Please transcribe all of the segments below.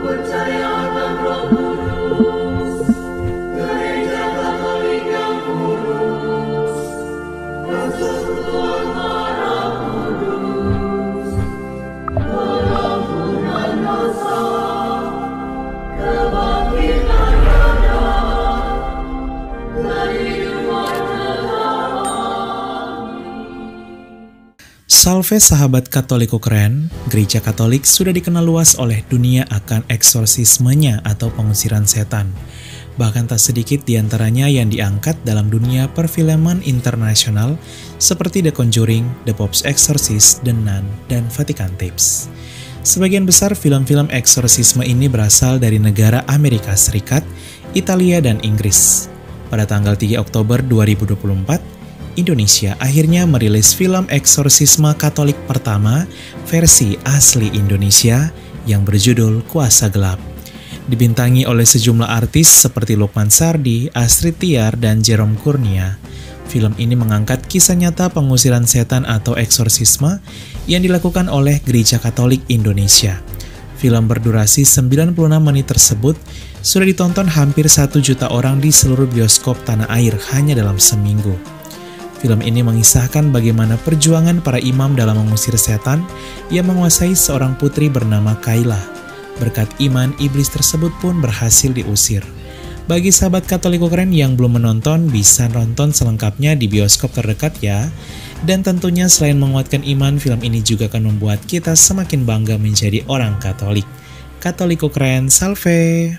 Salve sahabat Katoliko keren, Gereja Katolik sudah dikenal luas oleh dunia akan eksorsismenya atau pengusiran setan. Bahkan tak sedikit diantaranya yang diangkat dalam dunia perfilman internasional seperti The Conjuring, The Pope's Exorcist, The Nun, dan Vatican Tapes. Sebagian besar film-film eksorsisme ini berasal dari negara Amerika Serikat, Italia, dan Inggris. Pada tanggal 3 Oktober 2024, Indonesia akhirnya merilis film eksorsisme Katolik pertama versi asli Indonesia yang berjudul Kuasa Gelap. Dibintangi oleh sejumlah artis seperti Lukman Sardi, Astrid Tiar, dan Jerome Kurnia. Film ini mengangkat kisah nyata pengusiran setan atau eksorsisme yang dilakukan oleh Gereja Katolik Indonesia. Film berdurasi 96 menit tersebut sudah ditonton hampir 1 juta orang di seluruh bioskop tanah air hanya dalam seminggu. Film ini mengisahkan bagaimana perjuangan para imam dalam mengusir setan yang menguasai seorang putri bernama Kayla. Berkat iman, iblis tersebut pun berhasil diusir. Bagi sahabat Katoliko keren yang belum menonton, bisa nonton selengkapnya di bioskop terdekat ya. Dan tentunya selain menguatkan iman, film ini juga akan membuat kita semakin bangga menjadi orang Katolik. Katoliko keren, salve!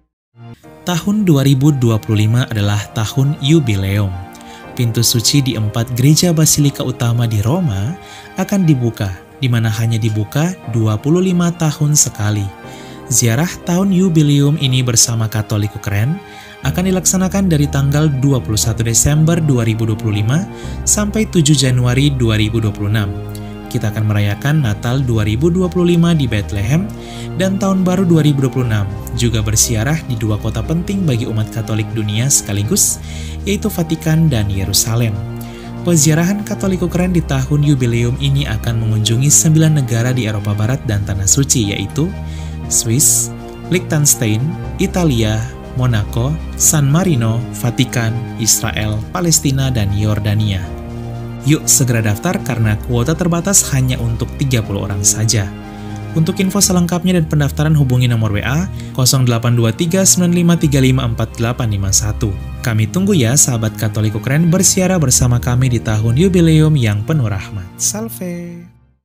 Tahun 2025 adalah tahun yubileum. Pintu suci di 4 gereja basilika utama di Roma akan dibuka, di mana hanya dibuka 25 tahun sekali. Ziarah tahun yubileum ini bersama Katoliko keren akan dilaksanakan dari tanggal 21 Desember 2025 sampai 7 Januari 2026. Kita akan merayakan Natal 2025 di Bethlehem dan Tahun Baru 2026, juga bersiarah di 2 kota penting bagi umat Katolik dunia sekaligus, yaitu Vatikan dan Yerusalem. Peziarahan Katoliko keren di tahun yubileum ini akan mengunjungi 9 negara di Eropa Barat dan Tanah Suci, yaitu Swiss, Liechtenstein, Italia, Monaco, San Marino, Vatikan, Israel, Palestina, dan Yordania. Yuk segera daftar karena kuota terbatas hanya untuk 30 orang saja. Untuk info selengkapnya dan pendaftaran hubungi nomor WA 082395354851. Kami tunggu ya sahabat Katoliko keren bersiara bersama kami di tahun yubileum yang penuh rahmat. Salve!